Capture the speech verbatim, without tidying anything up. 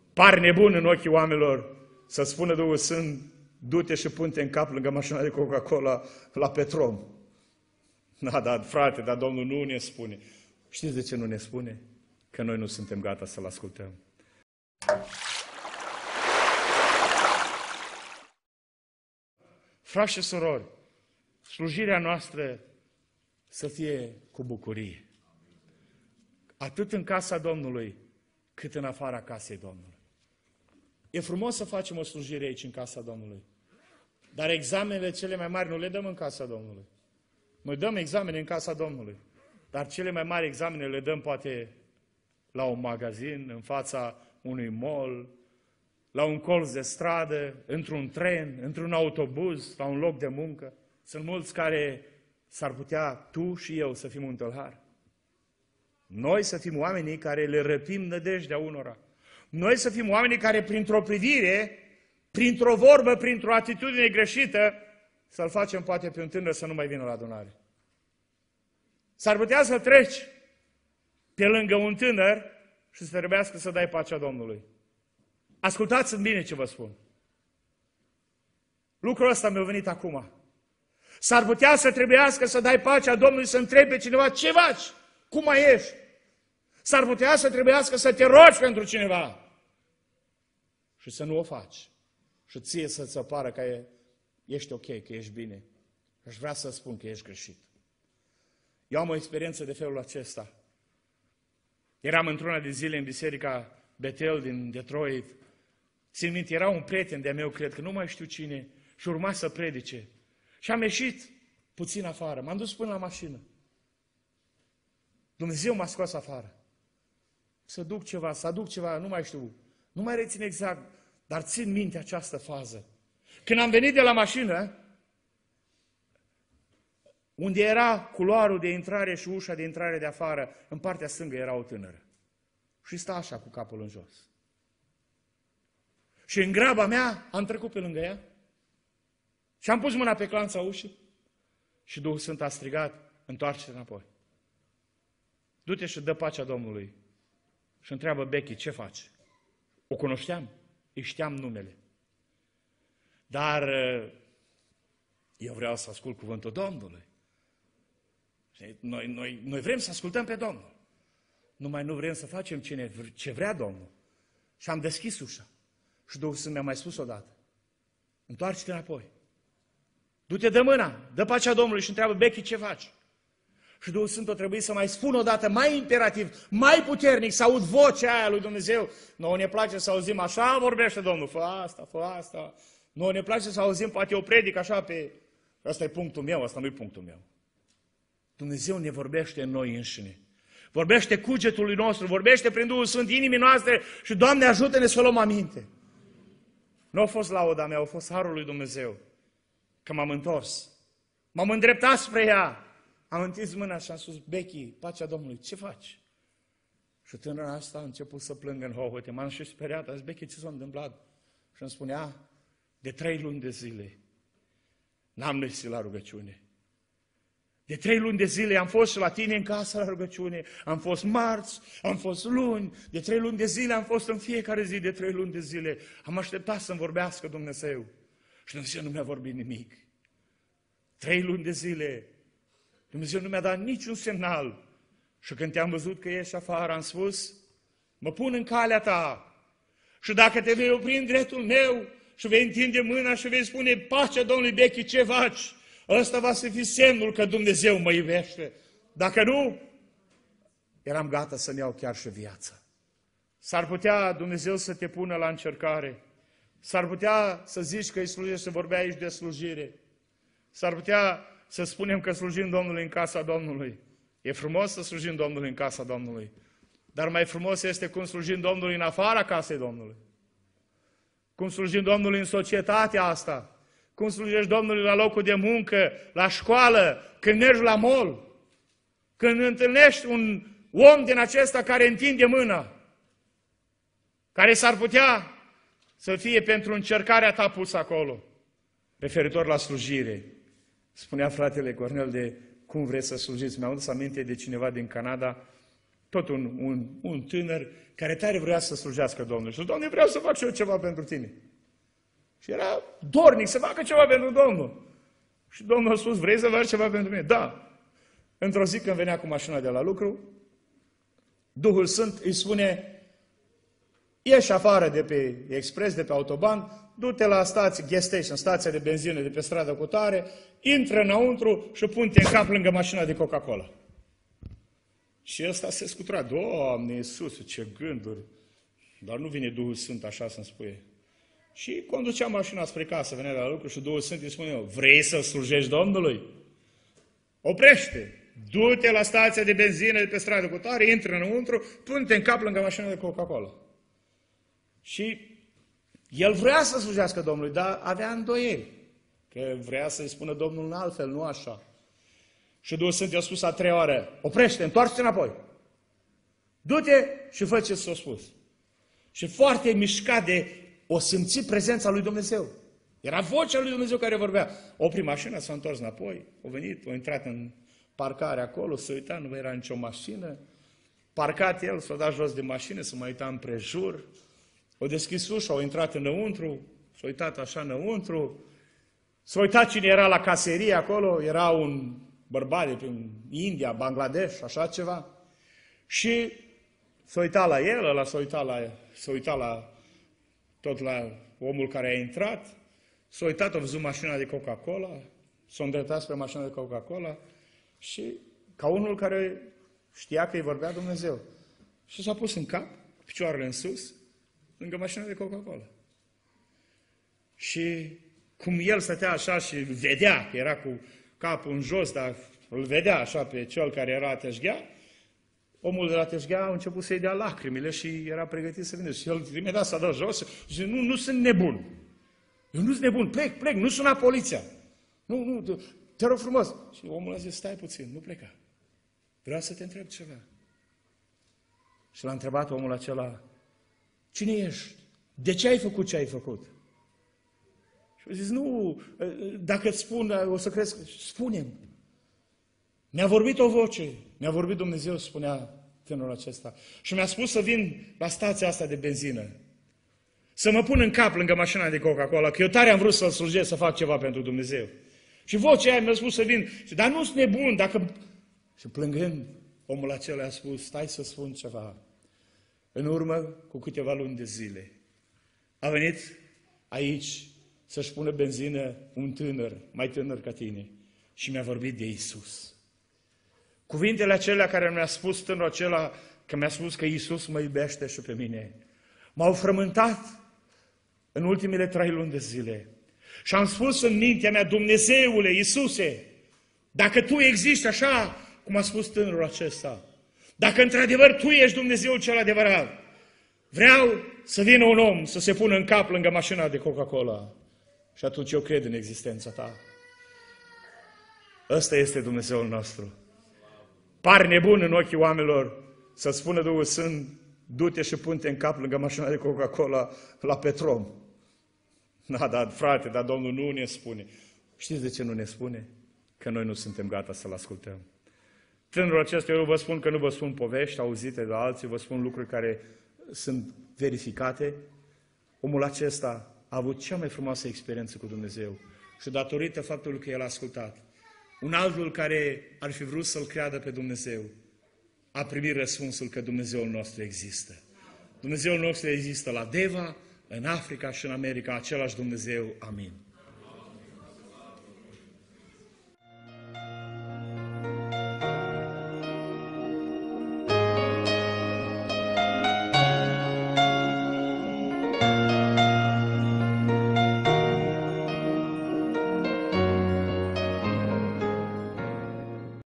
Pari nebun în ochii oamenilor să spună Duhul Sfânt, du-te și pun-te în cap lângă mașina de Coca-Cola la Petrom. Da, dar frate, dar Domnul nu ne spune. Știți de ce nu ne spune? Că noi nu suntem gata să-L ascultăm. Frați și surori, slujirea noastră să fie cu bucurie. Atât în casa Domnului, cât în afara casei Domnului. E frumos să facem o slujire aici în casa Domnului. Dar examenele cele mai mari nu le dăm în casa Domnului. Noi dăm examene în casa Domnului. Dar cele mai mari examene le dăm poate la un magazin, în fața unui mall, la un colț de stradă, într-un tren, într-un autobuz, la un loc de muncă. Sunt mulți care s-ar putea tu și eu să fim un tâlhar. Noi să fim oamenii care le răpim nădejdea unora. Noi să fim oamenii care printr-o privire, printr-o vorbă, printr-o atitudine greșită, să-l facem poate pe un tânăr să nu mai vină la adunare. S-ar putea să treci pe lângă un tânăr și să trebuiască să dai pacea Domnului. Ascultați-mi bine ce vă spun. Lucrul ăsta mi-a venit acum. S-ar putea să trebuiască să dai pacea Domnului, să întrebi pe cineva, ce faci? Cum mai ești? S-ar putea să trebuiască să te rogi pentru cineva și să nu o faci. Și ție să-ți apară că e, ești ok, că ești bine. Aș vrea să spun că ești greșit. Eu am o experiență de felul acesta. Eram într-una de zile în biserica Betel din Detroit. Țin minte, era un prieten de-a meu, cred că nu mai știu cine, și urma să predice. Și am ieșit puțin afară. M-am dus până la mașină. Dumnezeu m-a scos afară. Să duc ceva, să aduc ceva, nu mai știu. Nu mai rețin exact, dar țin minte această fază. Când am venit de la mașină, unde era culoarul de intrare și ușa de intrare de afară, în partea stângă era o tânără. Și sta așa cu capul în jos. Și în graba mea am trecut pe lângă ea și am pus mâna pe clanța ușii și Duhul Sfânt a strigat, întoarce-te înapoi. Du-te și dă pacea Domnului. Și întreabă Becky, ce faci? O cunoșteam, îi știam numele. Dar eu vreau să ascult cuvântul Domnului. Noi, noi, noi vrem să ascultăm pe Domnul. Numai nu vrem să facem cine, ce vrea Domnul. Și am deschis ușa. Și Duhul Sfânt mi-a mai spus odată. Întoarce-te înapoi. Du-te de mâna, dă pacea Domnului și întreabă Becky, ce faci? Și Duhul Sfânt o trebuie să mai spun odată, mai imperativ, mai puternic, să aud vocea aia lui Dumnezeu. Nouă ne place să auzim așa, vorbește Domnul, fă asta, fă asta. Nouă ne place să auzim, poate o predic așa pe... Ăsta e punctul meu, ăsta nu-i punctul meu. Dumnezeu ne vorbește în noi înșine. Vorbește cugetului nostru, vorbește prin Duhul Sfânt inimii noastre și, Doamne, ajută-ne să luăm aminte. Nu a fost lauda mea, a fost harul lui Dumnezeu. Că m-am întors. M-am îndreptat spre ea. Am întins mâna și am spus, Becky, pacea Domnului, ce faci? Și tânăra asta a început să plângă în hohote. M-am și speriat, a zis, Becky, ce s-a întâmplat? Și îmi spunea, de trei luni de zile n-am lăsit la rugăciune. De trei luni de zile am fost și la tine în casă la rugăciune, am fost marți, am fost luni, de trei luni de zile am fost în fiecare zi, de trei luni de zile. Am așteptat să-mi vorbească Dumnezeu și Dumnezeu nu mi-a vorbit nimic. Trei luni de zile, Dumnezeu nu mi-a dat niciun semnal. Și când te-am văzut că ești afară, am spus, mă pun în calea ta și dacă te vei opri în dreptul meu și vei întinde mâna și vei spune, pacea Domnului Becky, ce faci? Ăsta va să fie semnul că Dumnezeu mă iubește. Dacă nu, eram gata să-mi iau chiar și viața. S-ar putea Dumnezeu să te pună la încercare. S-ar putea să zici că îi slujești, să vorbea aici de slujire. S-ar putea să spunem că slujim Domnului în casa Domnului. E frumos să slujim Domnului în casa Domnului. Dar mai frumos este cum slujim Domnului în afara casei Domnului. Cum slujim Domnului în societatea asta. Cum slujești Domnului la locul de muncă, la școală, când mergi la mall, când întâlnești un om din acesta care întinde mâna, care s-ar putea să fie pentru încercarea ta pus acolo. Referitor la slujire, spunea fratele Cornel de cum vreți să slujiți. Mi-am adus aminte de cineva din Canada tot un, un, un tânăr care tare vrea să slujească Domnului. Și Doamne, vreau să fac și eu ceva pentru tine. Și era dornic să facă ceva pentru Domnul. Și Domnul a spus, vrei să faci ceva pentru mine? Da. Într-o zi când venea cu mașina de la lucru, Duhul Sfânt îi spune, ieși afară de pe expres, de pe autoban, du-te la stație, gas station, stația de benzină de pe stradă cu tare, intră înăuntru și pun-te în cap lângă mașina de Coca-Cola. Și ăsta se scutura, Doamne Iisuse, ce gânduri! Dar nu vine Duhul Sfânt așa să-mi spune. Și conducea mașina spre casă, venea de la lucru și Duhul Sfânt îi spune, vrei să slujești Domnului? Oprește! Du-te la stația de benzină de pe stradă cu tare, intră înăuntru, pune-te în cap lângă mașina de Coca-Cola. Și el vrea să slujească Domnului, dar avea îndoieli. Că vrea să-i spună Domnul în altfel, nu așa. Și Duhul Sfânt i-a spus a treia oară, oprește, întoarce-te înapoi. Du-te și fă ce s-a spus. Și foarte mișcat de o simți prezența lui Dumnezeu. Era vocea lui Dumnezeu care vorbea. Opri mașina, s-a întors înapoi, a venit, a intrat în parcare acolo, s-a uitat, nu mai era nicio mașină. Parcat el, s-a dat jos de mașină, s-a mai uitat împrejur. A deschis ușa, a intrat înăuntru, s-a uitat așa înăuntru. S-a uitat cine era la caserie acolo, era un bărbat din India, Bangladesh, așa ceva. Și s-a uitat la el, ăla s-a uitat la, s-a uitat la, tot la omul care a intrat, s-a uitat, a văzut mașina de Coca-Cola, s-a îndreptat spre mașina de Coca-Cola și ca unul care știa că îi vorbea Dumnezeu. Și s-a pus în cap, picioarele în sus, lângă mașina de Coca-Cola. Și cum el stătea așa și vedea că era cu capul în jos, dar îl vedea așa pe cel care era teșghea, omul de la teșghea a început să-i dea lacrimile și era pregătit să vină. Și el imediat s-a dat jos și zice, nu, nu sunt nebun. Eu nu sunt nebun, plec, plec, nu suna poliția. Nu, nu, te rog frumos. Și omul a zis, stai puțin, nu pleca. Vreau să te întreb ceva. Și l-a întrebat omul acela, cine ești? De ce ai făcut ce ai făcut? Și a zis, nu, dacă îți spun, o să crezi, spune-mi. Mi-a vorbit o voce, mi-a vorbit Dumnezeu, spunea tânărul acesta. Și mi-a spus să vin la stația asta de benzină. Să mă pun în cap lângă mașina de Coca-Cola, că eu tare am vrut să-L slujesc, să fac ceva pentru Dumnezeu. Și vocea aia mi-a spus să vin. Dar nu sunt nebun, dacă... Și plângând, omul acela a spus, stai să spun ceva. În urmă, cu câteva luni de zile, a venit aici să-și pună benzină un tânăr, mai tânăr ca tine, și mi-a vorbit de Iisus. Cuvintele acelea care mi-a spus tânărul acela, că mi-a spus că Iisus mă iubește și pe mine, m-au frământat în ultimele trei luni de zile. Și am spus în mintea mea, Dumnezeule, Iisuse, dacă Tu existi așa cum a spus tânărul acesta, dacă într-adevăr Tu ești Dumnezeul cel adevărat, vreau să vină un om să se pună în cap lângă mașina de Coca-Cola. Și atunci eu cred în existența Ta. Ăsta este Dumnezeul nostru. Pare nebun în ochii oamenilor să spună Duhul Sfânt, du-te și pun-te în cap lângă mașina de Coca-Cola la Petrom. Da, dar frate, dar Domnul nu ne spune. Știți de ce nu ne spune? Că noi nu suntem gata să-L ascultăm. Tânărul acesta, eu vă spun că nu vă spun povești auzite de alții, vă spun lucruri care sunt verificate. Omul acesta a avut cea mai frumoasă experiență cu Dumnezeu și datorită faptului că el a ascultat. Un altul care ar fi vrut să-L creadă pe Dumnezeu a primit răspunsul că Dumnezeul nostru există. Dumnezeul nostru există la Deva, în Africa și în America, același Dumnezeu. Amin.